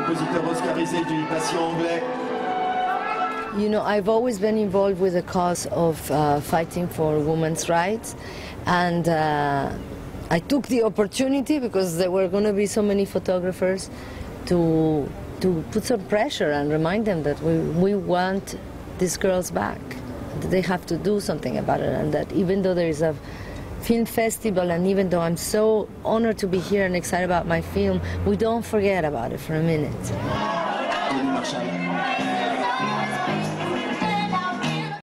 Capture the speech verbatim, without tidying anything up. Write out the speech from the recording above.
compositeur oscarisé du patient anglais. You know, I've always been involved with the cause of uh, fighting for women's rights, and uh, I took the opportunity, because there were going to be so many photographers, to to put some pressure and remind them that we, we want these girls back, that they have to do something about it, and that even though there is a film festival, and even though I'm so honored to be here and excited about my film, we don't forget about it for a minute.